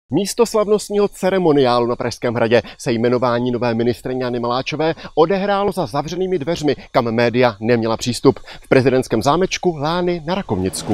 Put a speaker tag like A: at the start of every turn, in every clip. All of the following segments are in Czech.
A: Místo slavnostního ceremoniálu na Pražském hradě se jmenování nové ministryně Jany Maláčové odehrálo za zavřenými dveřmi, kam média neměla přístup, v prezidentském zámečku Lány na Rakovnicku.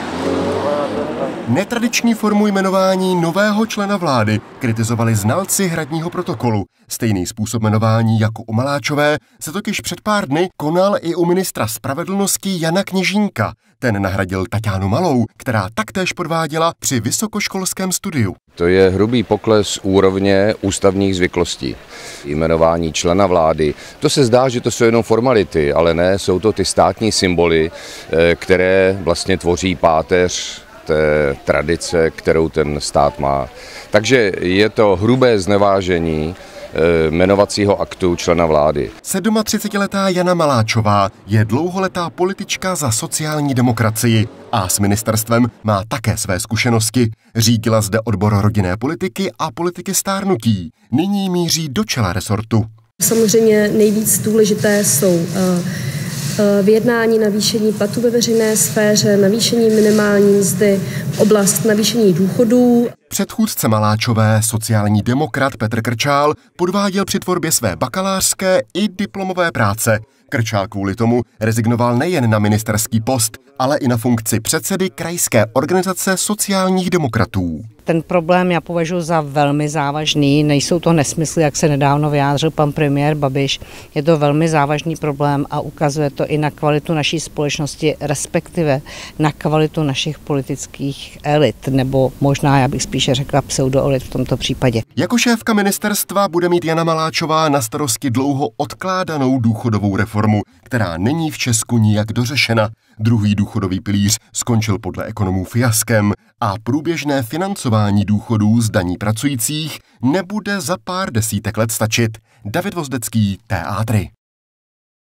A: Netradiční formu jmenování nového člena vlády kritizovali znalci hradního protokolu. Stejný způsob jmenování jako u Maláčové se totiž před pár dny konal i u ministra spravedlnosti Jana Kněžínka. Ten nahradil Taťánu Malou, která taktéž podváděla při vysokoškolském studiu.
B: To je hrubý pokles úrovně ústavních zvyklostí. Jmenování člena vlády, to se zdá, že to jsou jenom formality, ale ne, jsou to ty státní symboly, které vlastně tvoří páteř té tradice, kterou ten stát má. Takže je to hrubé znevážení jmenovacího aktu člena vlády.
A: 37letá Jana Maláčová je dlouholetá politička za sociální demokracii a s ministerstvem má také své zkušenosti. Řídila zde odbor rodinné politiky a politiky stárnutí. Nyní míří do čela resortu.
C: Samozřejmě nejvíc důležité jsou vyjednání navýšení platů ve veřejné sféře, navýšení minimální mzdy, oblast navýšení důchodů.
A: Předchůdce Maláčové, sociální demokrat Petr Krčál, podváděl při tvorbě své bakalářské i diplomové práce. Krčál kvůli tomu rezignoval nejen na ministerský post, ale i na funkci předsedy krajské organizace sociálních demokratů.
D: Ten problém já považuji za velmi závažný, nejsou to nesmysly, jak se nedávno vyjádřil pan premiér Babiš. Je to velmi závažný problém a ukazuje to i na kvalitu naší společnosti, respektive na kvalitu našich politických elit, nebo možná, já bych spíše řekla pseudoelit v tomto případě.
A: Jako šéfka ministerstva bude mít Jana Maláčová na starosti dlouho odkládanou důchodovou reformu, která není v Česku nijak dořešena. Druhý důchodový pilíř skončil podle ekonomů fiaskem a průběžné financování důchodů z daní pracujících nebude za pár desítek let stačit. David Vozdecký, TA3.